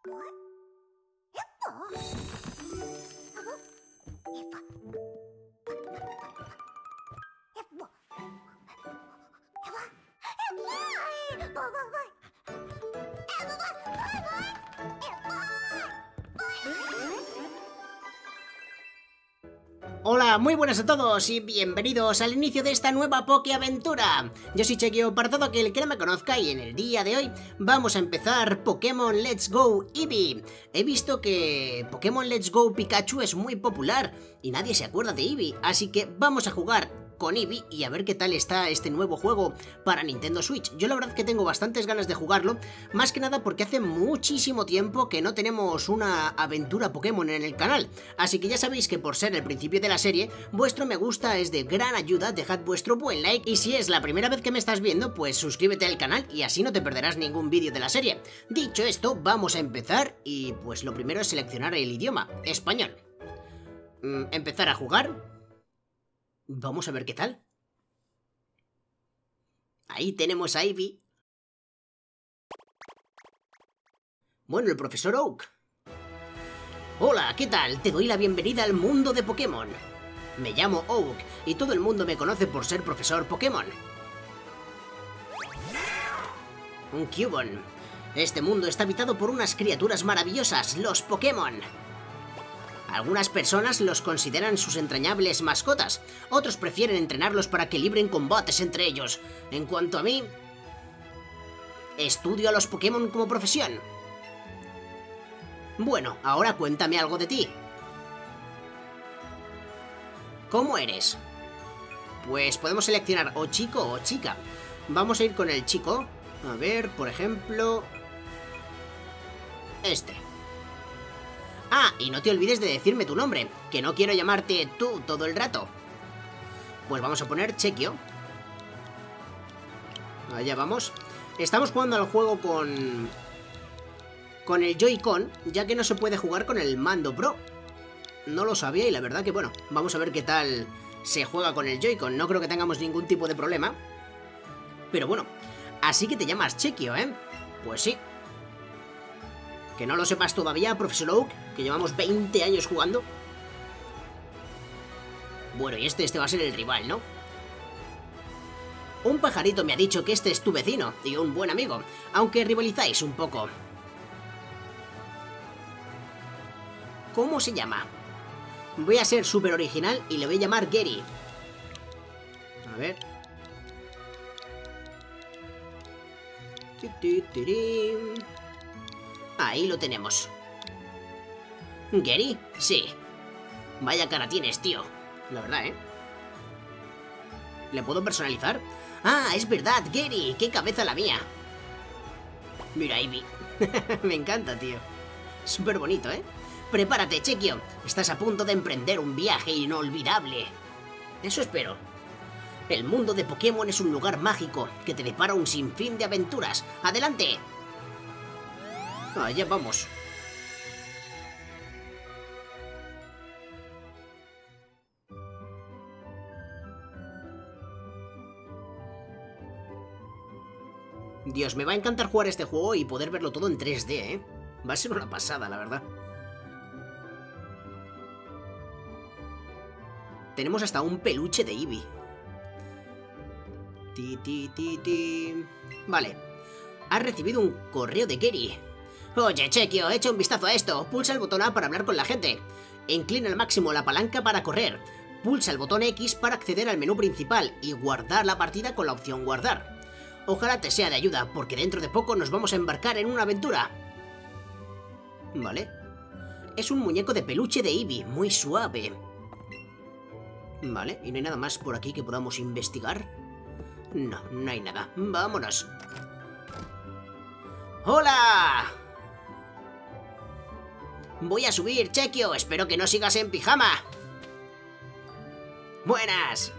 Hola, muy buenas a todos y bienvenidos al inicio de esta nueva Pokéaventura. Yo soy Chequio, para todo aquel que no me conozca, y en el día de hoy vamos a empezar Pokémon Let's Go Eevee. He visto que Pokémon Let's Go Pikachu es muy popular y nadie se acuerda de Eevee, así que vamos a jugar con Eevee y a ver qué tal está este nuevo juego para Nintendo Switch. Yo la verdad que tengo bastantes ganas de jugarlo, más que nada porque hace muchísimo tiempo que no tenemos una aventura Pokémon en el canal, así que ya sabéis que por ser el principio de la serie, vuestro me gusta es de gran ayuda, dejad vuestro buen like y si es la primera vez que me estás viendo, pues suscríbete al canal y así no te perderás ningún vídeo de la serie. Dicho esto, vamos a empezar y pues lo primero es seleccionar el idioma, español. Empezar a jugar. Vamos a ver qué tal. Ahí tenemos a Eevee. Bueno, el profesor Oak. Hola, ¿qué tal? Te doy la bienvenida al mundo de Pokémon. Me llamo Oak y todo el mundo me conoce por ser profesor Pokémon. Un Cubone. Este mundo está habitado por unas criaturas maravillosas, los Pokémon. Algunas personas los consideran sus entrañables mascotas, otros prefieren entrenarlos para que libren combates entre ellos. En cuanto a mí, estudio a los Pokémon como profesión. Bueno, ahora cuéntame algo de ti. ¿Cómo eres? Pues podemos seleccionar o chico o chica. Vamos a ir con el chico. A ver, por ejemplo, este. Ah, y no te olvides de decirme tu nombre, que no quiero llamarte tú todo el rato. Pues vamos a poner Chequio. Allá vamos. Estamos jugando al juego con el Joy-Con, ya que no se puede jugar con el mando Pro. No lo sabía y la verdad que bueno, vamos a ver qué tal se juega con el Joy-Con. No creo que tengamos ningún tipo de problema. Pero bueno, así que te llamas Chequio, ¿eh? Pues sí. Que no lo sepas todavía, profesor Oak, que llevamos 20 años jugando. Bueno, y este va a ser el rival, ¿no? Un pajarito me ha dicho que este es tu vecino y un buen amigo, aunque rivalizáis un poco. ¿Cómo se llama? Voy a ser súper original y le voy a llamar Gary. A ver. Ahí lo tenemos. ¿Gary? Sí. Vaya cara tienes, tío. La verdad, ¿eh? ¿Le puedo personalizar? Ah, es verdad, Gary. ¡Qué cabeza la mía! Mira, Eevee. Me encanta, tío. Súper bonito, ¿eh? Prepárate, Chequio. Estás a punto de emprender un viaje inolvidable. Eso espero. El mundo de Pokémon es un lugar mágico que te depara un sinfín de aventuras. ¡Adelante! Allá vamos. Dios, me va a encantar jugar este juego y poder verlo todo en 3D, ¿eh? Va a ser una pasada, la verdad. Tenemos hasta un peluche de Eevee. Vale. Has recibido un correo de Gary. Oye, Chequio, echa un vistazo a esto. Pulsa el botón A para hablar con la gente. Inclina al máximo la palanca para correr. Pulsa el botón X para acceder al menú principal y guardar la partida con la opción guardar. Ojalá te sea de ayuda, porque dentro de poco nos vamos a embarcar en una aventura. Vale. Es un muñeco de peluche de Eevee, muy suave. Vale, ¿y no hay nada más por aquí que podamos investigar? No, no hay nada. ¡Vámonos! ¡Hola! Voy a subir, Chequio. Espero que no sigas en pijama. ¡Buenas!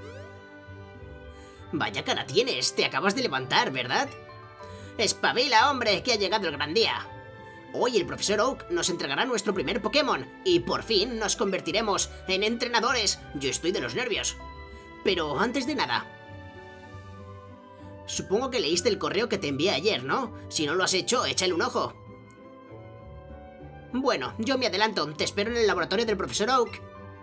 Vaya cara tienes. Te acabas de levantar, ¿verdad? ¡Espabila, hombre! Que ha llegado el gran día. Hoy el profesor Oak nos entregará nuestro primer Pokémon y por fin nos convertiremos en entrenadores. Yo estoy de los nervios. Pero antes de nada, supongo que leíste el correo que te envié ayer, ¿no? Si no lo has hecho, échale un ojo. Bueno, yo me adelanto. Te espero en el laboratorio del profesor Oak.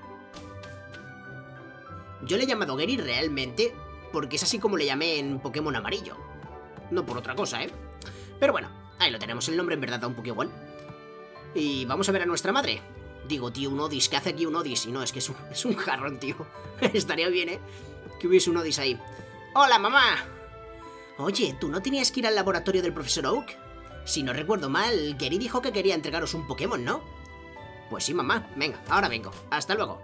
Yo le he llamado Gary realmente porque es así como le llamé en Pokémon Amarillo. No por otra cosa, ¿eh? Pero bueno, ahí lo tenemos. El nombre en verdad da un poco igual. Y vamos a ver a nuestra madre. Digo, tío, un Odis. ¿Qué hace aquí un Odis? Y no, es que es un jarrón, tío. Estaría bien, ¿eh? Que hubiese un Odis ahí. ¡Hola, mamá! Oye, ¿tú no tenías que ir al laboratorio del profesor Oak? Si no recuerdo mal, Gary dijo que quería entregaros un Pokémon, ¿no? Pues sí, mamá. Venga, ahora vengo. Hasta luego.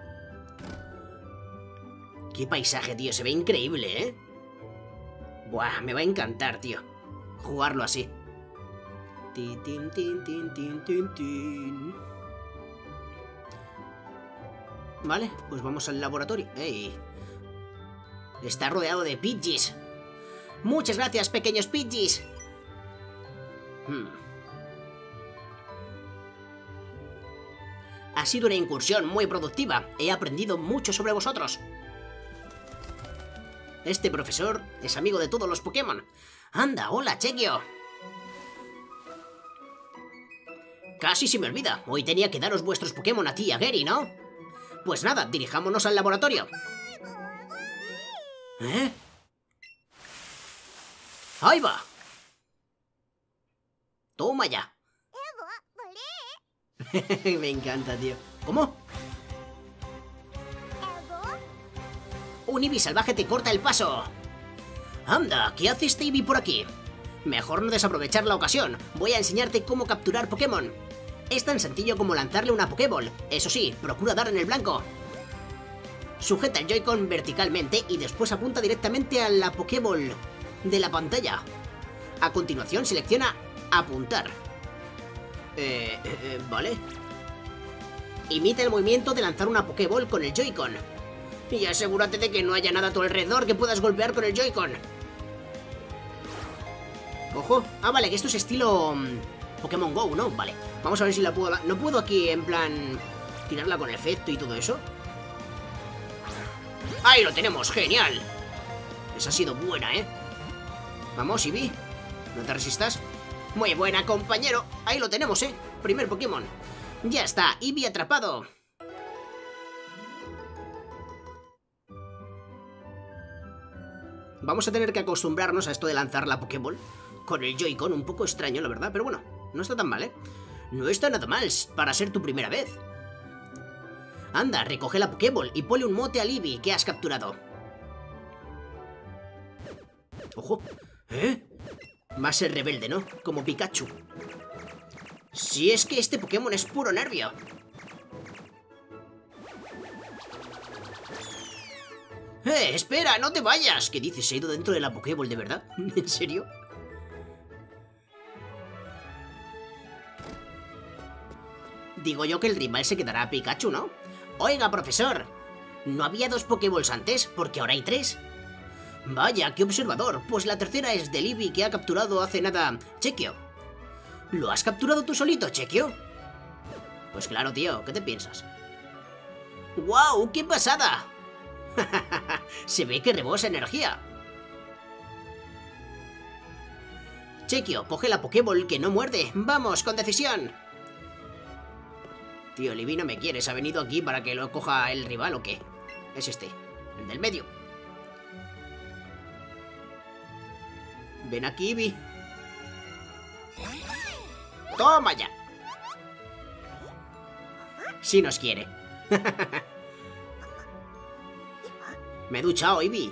Qué paisaje, tío. Se ve increíble, ¿eh? Buah, me va a encantar, tío. Jugarlo así. Tin, tin, tin, tin, tin, tin, tin. Vale, pues vamos al laboratorio. ¡Ey! Está rodeado de Pidgeys. Muchas gracias, pequeños Pidgeys. Ha sido una incursión muy productiva. He aprendido mucho sobre vosotros. Este profesor es amigo de todos los Pokémon. Anda, hola, Chequio. Casi se me olvida. Hoy tenía que daros vuestros Pokémon a ti y a Gary, ¿no? Pues nada, dirijámonos al laboratorio. ¿Eh? ¡Ahí va! Toma ya. Me encanta, tío. ¿Cómo? Un Eevee salvaje te corta el paso. Anda, ¿qué hace este Eevee por aquí? Mejor no desaprovechar la ocasión. Voy a enseñarte cómo capturar Pokémon. Es tan sencillo como lanzarle una Pokéball. Eso sí, procura dar en el blanco. Sujeta el Joy-Con verticalmente y después apunta directamente a la Pokéball de la pantalla. A continuación selecciona apuntar. Vale. Imita el movimiento de lanzar una Pokéball con el Joy-Con. Y asegúrate de que no haya nada a tu alrededor que puedas golpear con el Joy-Con. Ojo. Ah, vale, que esto es estilo Pokémon GO, ¿no? Vale. Vamos a ver si la puedo... ¿No puedo aquí, en plan, tirarla con efecto y todo eso? ¡Ahí lo tenemos! ¡Genial! Esa ha sido buena, ¿eh? Vamos, Eevee. No te resistas. Muy buena, compañero. Ahí lo tenemos, ¿eh? Primer Pokémon. Ya está, Eevee atrapado. Vamos a tener que acostumbrarnos a esto de lanzar la Pokéball con el Joy-Con. Un poco extraño, la verdad, pero bueno, no está tan mal, ¿eh? No está nada mal para ser tu primera vez. Anda, recoge la Pokéball y ponle un mote al Eevee que has capturado. Ojo. ¿Eh? Va a ser rebelde, ¿no? Como Pikachu. Si es que este Pokémon es puro nervio. Espera, no te vayas. ¿Qué dices? ¿Se ha ido dentro de la Pokéball, de verdad? ¿En serio? Digo yo que el rival se quedará a Pikachu, ¿no? Oiga, profesor, ¿no había 2 Pokéballs antes? ¿Porque ahora hay 3? Vaya, qué observador. Pues la tercera es del Eevee que ha capturado hace nada Chequio. ¿Lo has capturado tú solito, Chequio? Pues claro, tío, ¿qué te piensas? ¡Guau! ¡Qué pasada! Se ve que rebosa energía. Chequio, coge la Pokéball que no muerde. ¡Vamos, con decisión! Tío, el Eevee no me quiere. ¿Se ha venido aquí para que lo coja el rival o qué? Es este, el del medio. Ven aquí, Eevee. ¡Toma ya! Sí nos quiere. Me he duchado, Eevee.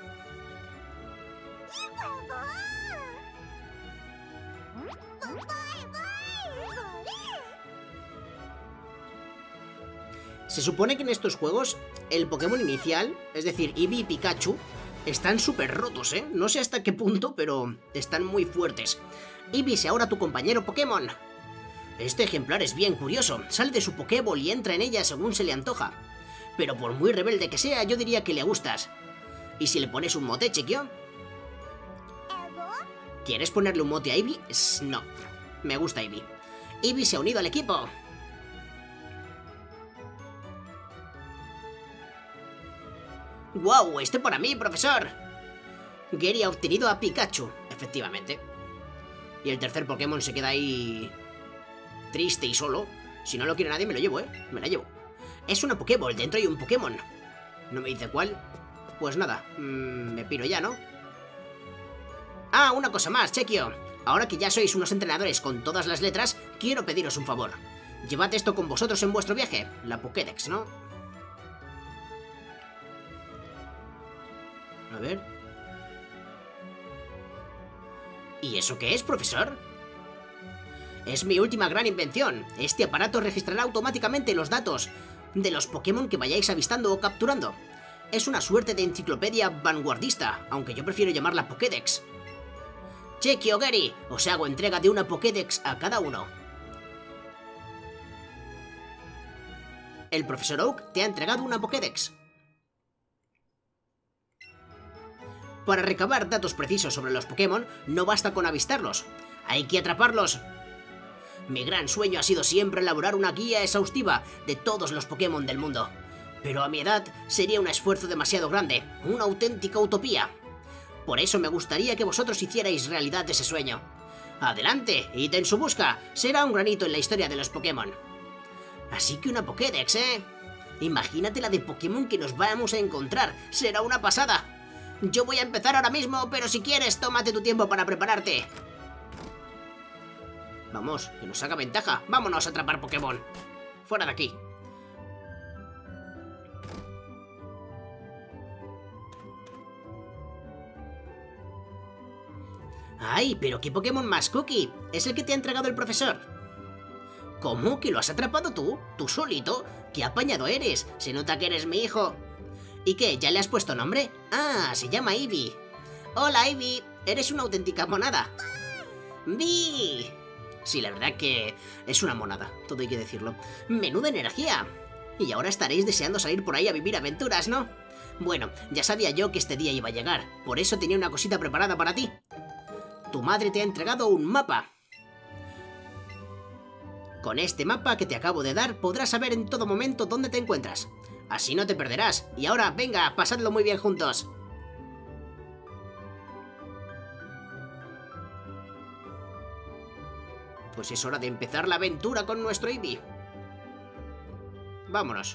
Se supone que en estos juegos el Pokémon inicial, es decir, Eevee y Pikachu, están súper rotos, ¿eh? No sé hasta qué punto, pero están muy fuertes. Eevee es ahora tu compañero Pokémon. Este ejemplar es bien curioso. Sale de su Pokéball y entra en ella según se le antoja. Pero por muy rebelde que sea, yo diría que le gustas. ¿Y si le pones un mote, Chequio? ¿Quieres ponerle un mote a Eevee? No. Me gusta Eevee. Eevee se ha unido al equipo. ¡Wow! Este para mí, profesor. Gary ha obtenido a Pikachu, efectivamente. Y el tercer Pokémon se queda ahí triste y solo. Si no lo quiere nadie, me lo llevo, me la llevo. Es una Pokéball, dentro hay un Pokémon. No me dice cuál. Pues nada, me piro ya, ¿no? Ah, una cosa más, Chequio. Ahora que ya sois unos entrenadores con todas las letras, quiero pediros un favor. Llevad esto con vosotros en vuestro viaje. La Pokédex, ¿no? A ver. ¿Y eso qué es, profesor? Es mi última gran invención. Este aparato registrará automáticamente los datos de los Pokémon que vayáis avistando o capturando. Es una suerte de enciclopedia vanguardista, aunque yo prefiero llamarla Pokédex. Chequio, Gary, os hago entrega de una Pokédex a cada uno. El profesor Oak te ha entregado una Pokédex. Para recabar datos precisos sobre los Pokémon, no basta con avistarlos. Hay que atraparlos. Mi gran sueño ha sido siempre elaborar una guía exhaustiva de todos los Pokémon del mundo. Pero a mi edad sería un esfuerzo demasiado grande, una auténtica utopía. Por eso me gustaría que vosotros hicierais realidad ese sueño. Adelante, id en su busca, será un granito en la historia de los Pokémon. Así que una Pokédex, ¿eh? Imagínate la de Pokémon que nos vamos a encontrar, será una pasada. Yo voy a empezar ahora mismo, pero si quieres, tómate tu tiempo para prepararte. Vamos, que nos haga ventaja. Vámonos a atrapar Pokémon. Fuera de aquí. ¡Ay, pero qué Pokémon más cookie! Es el que te ha entregado el profesor. ¿Cómo? ¿Que lo has atrapado tú? ¿Tú solito? ¡Qué apañado eres! Se nota que eres mi hijo. ¿Y qué? ¿Ya le has puesto nombre? Ah, se llama Eevee. Hola, Eevee. Eres una auténtica monada. ¡Vi! Sí, la verdad que es una monada, todo hay que decirlo. ¡Menuda energía! Y ahora estaréis deseando salir por ahí a vivir aventuras, ¿no? Bueno, ya sabía yo que este día iba a llegar. Por eso tenía una cosita preparada para ti. Tu madre te ha entregado un mapa. Con este mapa que te acabo de dar podrás saber en todo momento dónde te encuentras. Así no te perderás. Y ahora, venga, pasadlo muy bien juntos. Pues es hora de empezar la aventura con nuestro Eevee. Vámonos.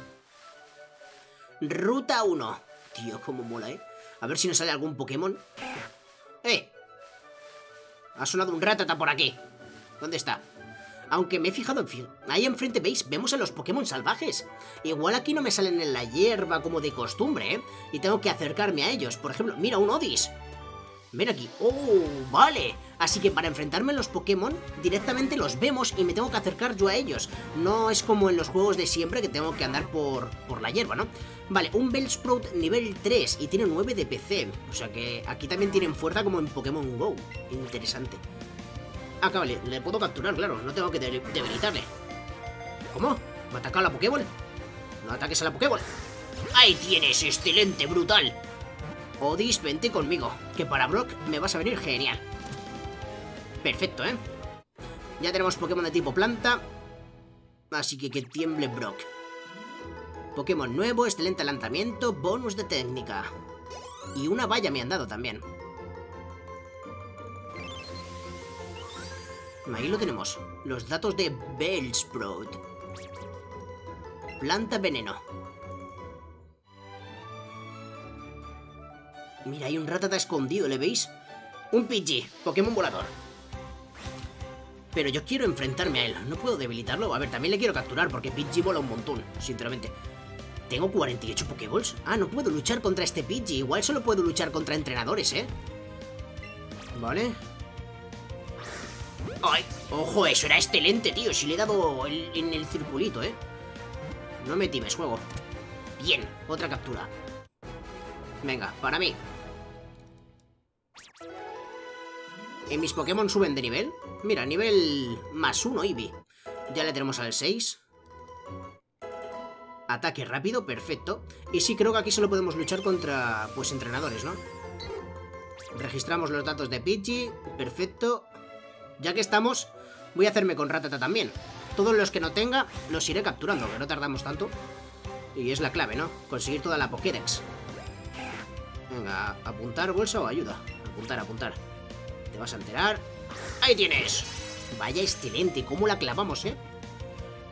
Ruta 1. Tío, cómo mola, ¿eh? A ver si nos sale algún Pokémon. ¡Eh! Ha sonado un Rattata por aquí. ¿Dónde está? Aunque me he fijado en... Ahí enfrente, ¿veis? Vemos a los Pokémon salvajes. Igual aquí no me salen en la hierba como de costumbre, ¿eh? Y tengo que acercarme a ellos. Por ejemplo, mira, un Odis. Ven aquí. ¡Oh, vale! Así que para enfrentarme a los Pokémon, directamente los vemos y me tengo que acercar yo a ellos. No es como en los juegos de siempre que tengo que andar por la hierba, ¿no? Vale, un Bellsprout nivel 3 y tiene 9 de PC. O sea que aquí también tienen fuerza como en Pokémon GO. Interesante. Ah, vale, le puedo capturar, claro. No tengo que debilitarle. ¿Cómo? ¿Me ha atacado la Pokéball? No ataques a la Pokéball. ¡Ahí tienes! ¡Excelente! ¡Brutal! Odis, vente conmigo, que para Brock me vas a venir genial. Perfecto, ¿eh? Ya tenemos Pokémon de tipo planta. Así que tiemble Brock. Pokémon nuevo, excelente lanzamiento, bonus de técnica. Y una valla me han dado también. Ahí lo tenemos. Los datos de Bellsprout. Planta veneno. Mira, hay un Rattata escondido, ¿le veis? Un Pidgey, Pokémon volador. Pero yo quiero enfrentarme a él. ¿No puedo debilitarlo? A ver, también le quiero capturar porque Pidgey vola un montón, sinceramente. ¿Tengo 48 Pokéballs? Ah, no puedo luchar contra este Pidgey. Igual solo puedo luchar contra entrenadores, ¿eh? Vale. ¡Ay! ¡Ojo! Eso era excelente, tío. Si le he dado en el circulito, ¿eh? No me times, juego. Bien, otra captura. Venga, para mí. ¿Y mis Pokémon suben de nivel? Mira, nivel +1 Eevee. Ya le tenemos al 6. Ataque rápido, perfecto. Y sí, creo que aquí solo podemos luchar contra, pues, entrenadores, ¿no? Registramos los datos de Pidgey, perfecto. Ya que estamos, voy a hacerme con Rattata también. Todos los que no tenga, los iré capturando, que no tardamos tanto. Y es la clave, ¿no? Conseguir toda la Pokédex. Venga, apuntar, bolsa o ayuda. Apuntar, apuntar. Te vas a enterar. ¡Ahí tienes! Vaya excelente, cómo la clavamos, ¿eh?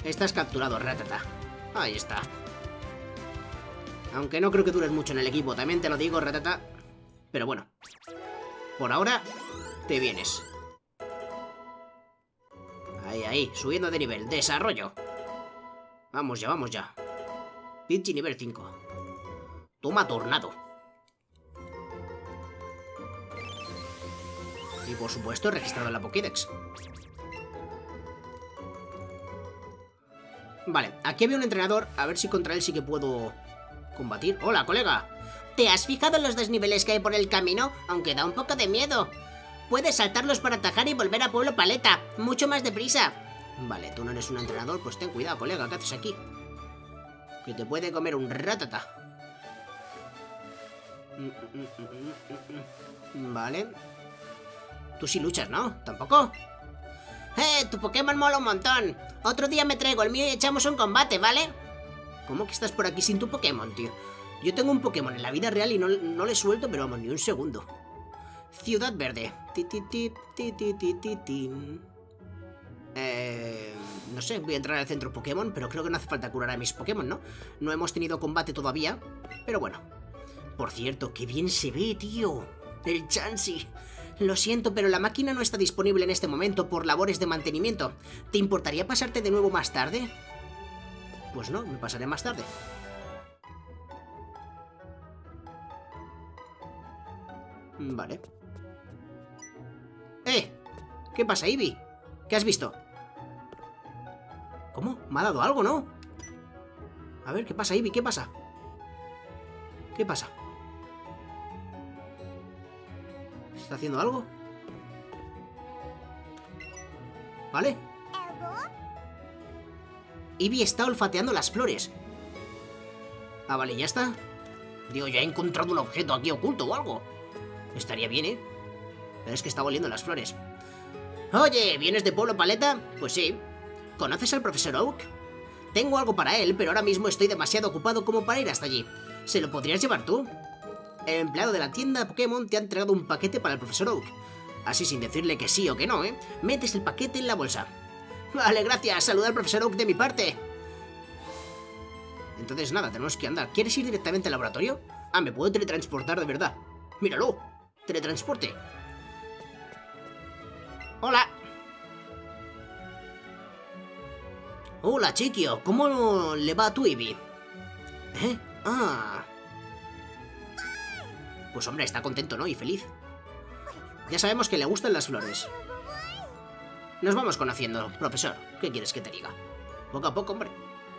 Estás capturado, Ratata. Ahí está. Aunque no creo que dures mucho en el equipo, también te lo digo, Ratata. Pero bueno. Por ahora, te vienes. Ahí, subiendo de nivel. Desarrollo. Vamos ya, vamos ya. Pidgey nivel 5. Toma Tornado. Y por supuesto, registrado en la Pokédex. Vale, aquí había un entrenador. A ver si contra él sí que puedo combatir. ¡Hola, colega! ¿Te has fijado en los desniveles que hay por el camino? Aunque da un poco de miedo. Puedes saltarlos para atajar y volver a Pueblo Paleta. Mucho más deprisa. Vale, tú no eres un entrenador, pues ten cuidado, colega. ¿Qué haces aquí? Que te puede comer un Ratata. Vale. Tú sí luchas, ¿no? ¿Tampoco? Tu Pokémon mola un montón. Otro día me traigo el mío y echamos un combate, ¿vale? ¿Cómo que estás por aquí sin tu Pokémon, tío? Yo tengo un Pokémon en la vida real y no le suelto, pero vamos, ni un segundo. Ciudad Verde. No sé, voy a entrar al centro Pokémon, pero creo que no hace falta curar a mis Pokémon, ¿no? No hemos tenido combate todavía, pero bueno. Por cierto, qué bien se ve, tío. El Chansey. Lo siento, pero la máquina no está disponible en este momento por labores de mantenimiento. ¿Te importaría pasarte de nuevo más tarde? Pues no, me pasaré más tarde. Vale. ¿Qué pasa, Eevee? ¿Qué has visto? ¿Cómo? Me ha dado algo, ¿no? A ver, ¿qué pasa, Eevee? ¿Qué pasa? ¿Qué pasa? ¿Está haciendo algo? ¿Vale? Eevee está olfateando las flores. Ah, vale, ya está. Digo, ya he encontrado un objeto aquí oculto o algo. Estaría bien, ¿eh? Pero es que está oliendo las flores. Oye, ¿vienes de Pueblo Paleta? Pues sí. ¿Conoces al profesor Oak? Tengo algo para él, pero ahora mismo estoy demasiado ocupado como para ir hasta allí. ¿Se lo podrías llevar tú? El empleado de la tienda Pokémon te ha entregado un paquete para el profesor Oak. Así sin decirle que sí o que no, ¿eh? Metes el paquete en la bolsa. Vale, gracias. Saluda al profesor Oak de mi parte. Entonces nada, tenemos que andar. ¿Quieres ir directamente al laboratorio? Ah, me puedo teletransportar de verdad. Míralo. Teletransporte. Hola. Hola, Chiquio. ¿Cómo le va a tu Eevee? Pues hombre, está contento, ¿no? Y feliz. Ya sabemos que le gustan las flores. Nos vamos conociendo, profesor. ¿Qué quieres que te diga? Poco a poco, hombre.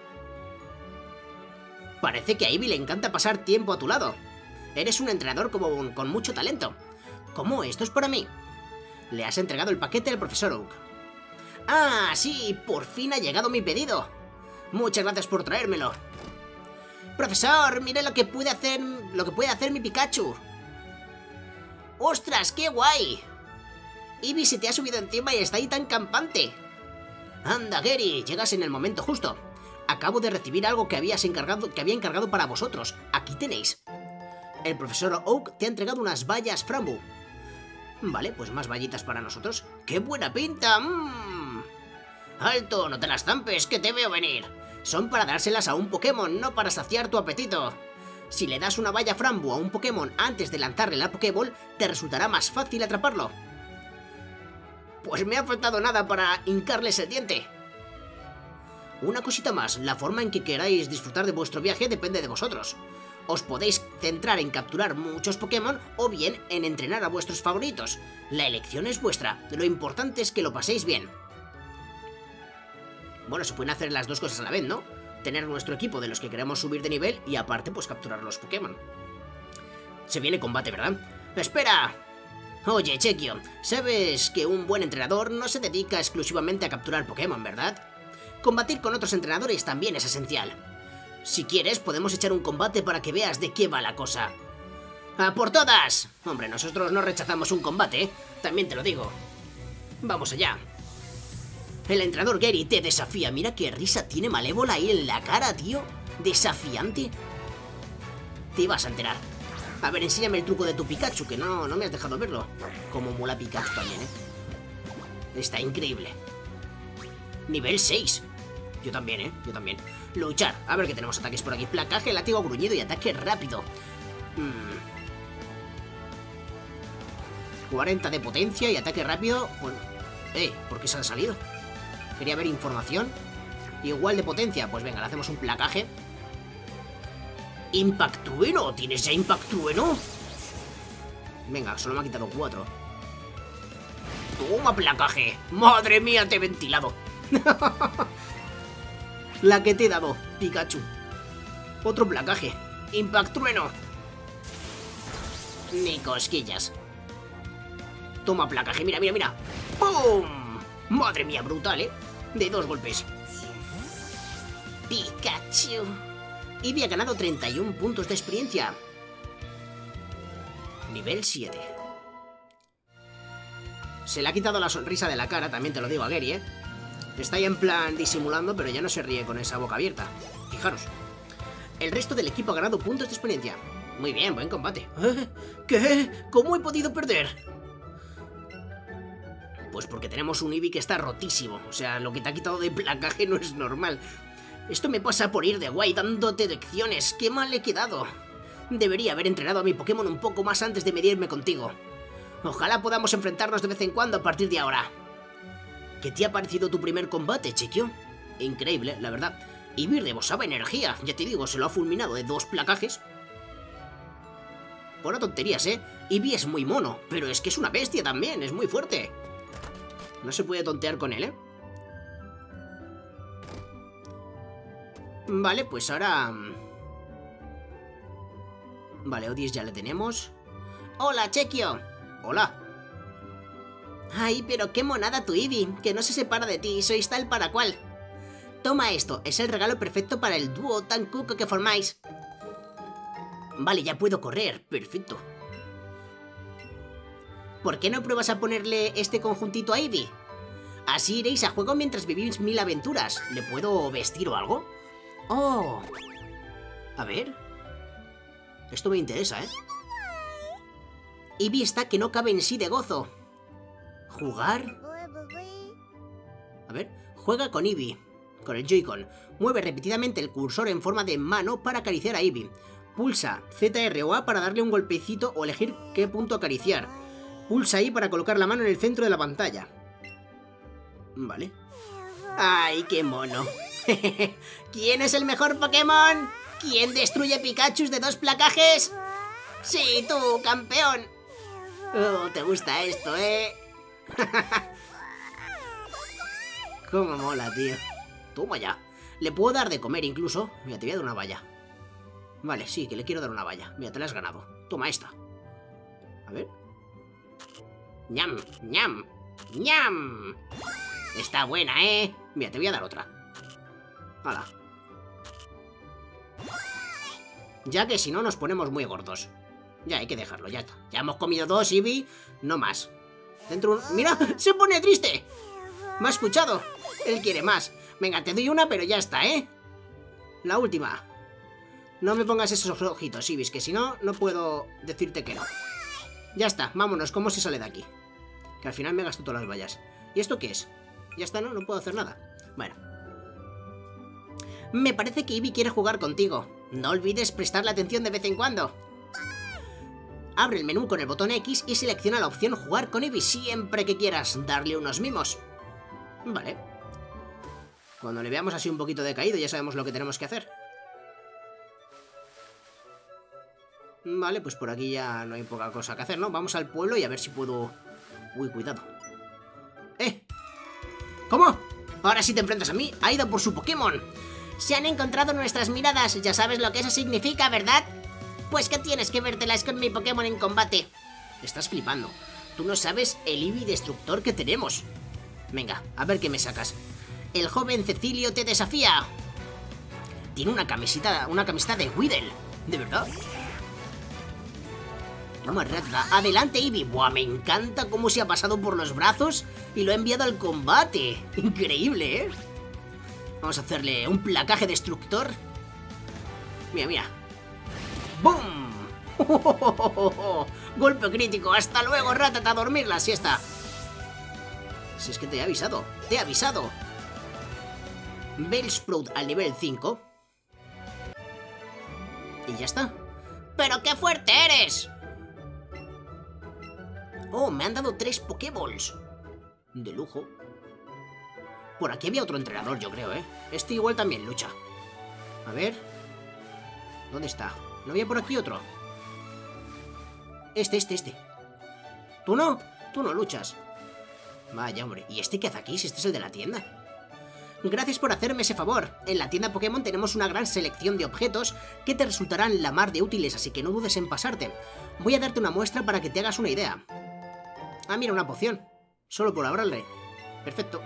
Parece que a Eevee le encanta pasar tiempo a tu lado. Eres un entrenador con mucho talento. ¿Cómo? ¿Esto es para mí? Le has entregado el paquete al profesor Oak. ¡Ah, sí! ¡Por fin ha llegado mi pedido! Muchas gracias por traérmelo. Profesor, mire lo que puede hacer mi Pikachu. ¡Ostras, qué guay! Eevee se te ha subido encima y está ahí tan campante. Anda, Gary, llegas en el momento justo. Acabo de recibir algo que había encargado para vosotros. Aquí tenéis. El profesor Oak te ha entregado unas bayas Frambu. Vale, pues más bayitas para nosotros. ¡Qué buena pinta! ¡Alto! No te las zampes, que te veo venir. Son para dárselas a un Pokémon, no para saciar tu apetito. Si le das una baya Frambu a un Pokémon antes de lanzarle la Pokéball, te resultará más fácil atraparlo. Pues me ha faltado nada para hincarles el diente. Una cosita más, la forma en que queráis disfrutar de vuestro viaje depende de vosotros. Os podéis centrar en capturar muchos Pokémon o bien en entrenar a vuestros favoritos. La elección es vuestra, lo importante es que lo paséis bien. Bueno, se pueden hacer las dos cosas a la vez, ¿no? Tener nuestro equipo de los que queremos subir de nivel y aparte pues capturar los Pokémon. Se viene combate, ¿verdad? ¡Espera! Oye, Chequio, sabes que un buen entrenador no se dedica exclusivamente a capturar Pokémon, ¿verdad? Combatir con otros entrenadores también es esencial. Si quieres, podemos echar un combate para que veas de qué va la cosa. ¡A por todas! Hombre, nosotros no rechazamos un combate, ¿eh? También te lo digo. Vamos allá. El entrenador Gary te desafía. Mira qué risa tiene Malévola ahí en la cara, tío. Desafiante. Te ibas a enterar. A ver, enséñame el truco de tu Pikachu, que no me has dejado verlo. Como mola Pikachu también, ¿eh? Está increíble. Nivel 6. Yo también, ¿eh? Yo también. Luchar. A ver qué tenemos ataques por aquí. Placaje, látigo, gruñido y ataque rápido. 40 de potencia y ataque rápido. Bueno, ¿por qué se han salido? Quería ver información. Igual de potencia. Pues venga, le hacemos un placaje. Impact Trueno. ¿Tienes ya Impact Trueno? Venga, solo me ha quitado 4. Toma placaje. Madre mía, te he ventilado. La que te he dado, Pikachu. Otro placaje. Impact Trueno. Ni cosquillas. Toma placaje, mira, mira, mira. ¡Pum! Madre mía, brutal, ¿eh? De 2 golpes. Pikachu. Eevee ha ganado 31 puntos de experiencia. Nivel 7. Se le ha quitado la sonrisa de la cara, también te lo digo a Gary, ¿eh? Está ahí en plan disimulando, pero ya no se ríe con esa boca abierta. Fijaros. El resto del equipo ha ganado puntos de experiencia. Muy bien, buen combate. ¿Qué? ¿Cómo he podido perder? Pues porque tenemos un Eevee que está rotísimo. O sea, lo que te ha quitado de placaje no es normal. Esto me pasa por ir de guay dándote lecciones. ¡Qué mal he quedado! Debería haber entrenado a mi Pokémon un poco más antes de medirme contigo. Ojalá podamos enfrentarnos de vez en cuando a partir de ahora. ¿Qué te ha parecido tu primer combate, Chequio? Increíble, la verdad. Eevee rebosaba energía. Ya te digo, se lo ha fulminado de 2 placajes. Por tonterías, ¿eh? Eevee es muy mono, pero es que es una bestia también, es muy fuerte. No se puede tontear con él, ¿eh? Vale, pues ahora... Vale, Odies ya le tenemos. ¡Hola, Chequio! ¡Hola! Ay, pero qué monada tu Eevee, que no se separa de ti, sois tal para cual. Toma esto, es el regalo perfecto para el dúo tan cuco que formáis. Vale, ya puedo correr, perfecto. ¿Por qué no pruebas a ponerle este conjuntito a Eevee? Así iréis a juego mientras vivís 1000 aventuras. ¿Le puedo vestir o algo? ¡Oh! A ver. Esto me interesa, ¿eh? Eevee está que no cabe en sí de gozo. ¿Jugar? A ver, juega con Eevee. Con el Joy-Con. Mueve repetidamente el cursor en forma de mano para acariciar a Eevee. Pulsa ZR o A para darle un golpecito o elegir qué punto acariciar. Pulsa I para colocar la mano en el centro de la pantalla. Vale. ¡Ay, qué mono! ¿Quién es el mejor Pokémon? ¿Quién destruye Pikachus de 2 placajes? ¡Sí, tú, campeón! Oh, te gusta esto, ¿eh? Cómo mola, tío. Toma ya. Le puedo dar de comer incluso. Mira, te voy a dar una valla. Vale, sí, que le quiero dar una valla. Mira, te la has ganado. Toma esta. A ver. ¡Ñam! ¡Ñam! ¡Ñam! Está buena, ¿eh? Mira, te voy a dar otra. ¡Hala! Ya que si no nos ponemos muy gordos. Ya hay que dejarlo, ya está. Ya hemos comido 2, Eevee. No más. Dentro un... ¡Mira! ¡Se pone triste! Me ha escuchado. Él quiere más. Venga, te doy una, pero ya está, ¿eh? La última. No me pongas esos ojitos, Eevee, que si no, no puedo decirte que no. Ya está, vámonos. ¿Cómo se sale de aquí? Que al final me gasto todas las vallas. ¿Y esto qué es? Ya está, ¿no? No puedo hacer nada. Bueno. Me parece que Eevee quiere jugar contigo. No olvides prestarle atención de vez en cuando. Abre el menú con el botón X y selecciona la opción Jugar con Eevee siempre que quieras. Darle unos mimos. Vale. Cuando le veamos así un poquito decaído ya sabemos lo que tenemos que hacer. Vale, pues por aquí ya no hay poca cosa que hacer, ¿no? Vamos al pueblo y a ver si puedo... Uy, cuidado. ¿Cómo? Ahora sí te enfrentas a mí. Ha ido por su Pokémon. Se han encontrado nuestras miradas. Ya sabes lo que eso significa, ¿verdad? Pues que tienes que vértelas con mi Pokémon en combate. Estás flipando. Tú no sabes el Eevee destructor que tenemos. Venga, a ver qué me sacas. El joven Cecilio te desafía. Tiene una camiseta de Weedle. ¿De verdad? Toma, Radga. Adelante, Eevee. Buah, me encanta cómo se ha pasado por los brazos y lo ha enviado al combate. Increíble, ¿eh? Vamos a hacerle un placaje destructor. Mira, mira. ¡Bum! Golpe crítico. Hasta luego, Ratata. A dormir la siesta. Si es que te he avisado. Te he avisado. Bellsprout al nivel 5. Y ya está. ¡Pero qué fuerte eres! Oh, me han dado 3 Pokéballs. De lujo. Por aquí había otro entrenador, yo creo, ¿eh? Este igual también lucha. A ver. ¿Dónde está? ¿No había por aquí otro? Este. ¿Tú no? Tú no luchas. Vaya, hombre. ¿Y este qué hace aquí? Si este es el de la tienda. Gracias por hacerme ese favor. En la tienda Pokémon tenemos una gran selección de objetos que te resultarán la mar de útiles, así que no dudes en pasarte. Voy a darte una muestra para que te hagas una idea. Ah, mira, una poción. Solo por hablarle. Perfecto.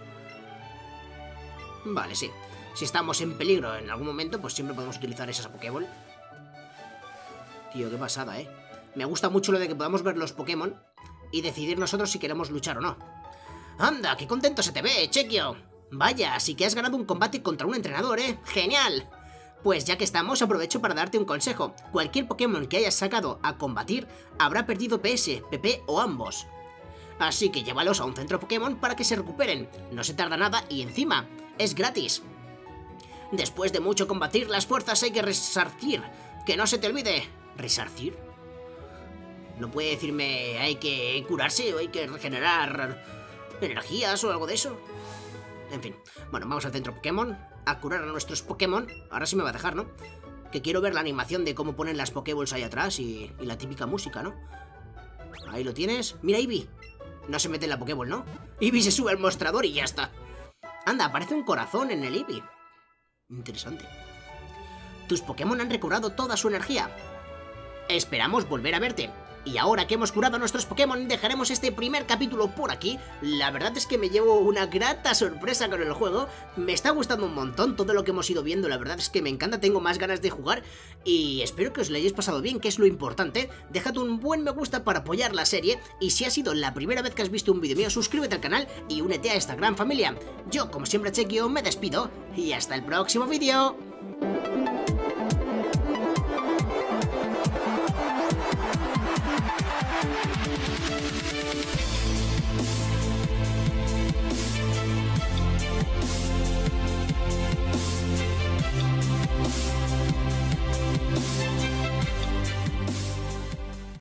Vale, sí. Si estamos en peligro en algún momento, pues siempre podemos utilizar esa Pokéball. Tío, qué pasada, ¿eh? Me gusta mucho lo de que podamos ver los Pokémon y decidir nosotros si queremos luchar o no. ¡Anda, qué contento se te ve, Chequio! Vaya, así que has ganado un combate contra un entrenador, ¿eh? ¡Genial! Pues ya que estamos, aprovecho para darte un consejo. Cualquier Pokémon que hayas sacado a combatir habrá perdido PS, PP o ambos. Así que llévalos a un centro Pokémon para que se recuperen. No se tarda nada y encima es gratis. Después de mucho combatir las fuerzas hay que resarcir. Que no se te olvide. ¿Resarcir? ¿No puede decirme hay que curarse o hay que regenerar energías o algo de eso? En fin, bueno, vamos al centro Pokémon a curar a nuestros Pokémon. Ahora sí me va a dejar, ¿no? Que quiero ver la animación de cómo ponen las Pokéballs ahí atrás y la típica música, ¿no? Ahí lo tienes. Mira, Eevee. No se mete en la Pokéball, ¿no? Eevee se sube al mostrador y ya está. Anda, aparece un corazón en el Eevee. Interesante. Tus Pokémon han recobrado toda su energía. Esperamos volver a verte. Y ahora que hemos curado a nuestros Pokémon, dejaremos este primer capítulo por aquí. La verdad es que me llevo una grata sorpresa con el juego. Me está gustando un montón todo lo que hemos ido viendo. La verdad es que me encanta, tengo más ganas de jugar. Y espero que os lo hayáis pasado bien, que es lo importante. Dejad un buen me gusta para apoyar la serie. Y si ha sido la primera vez que has visto un vídeo mío, suscríbete al canal y únete a esta gran familia. Yo, como siempre, Chequio, me despido. Y hasta el próximo vídeo.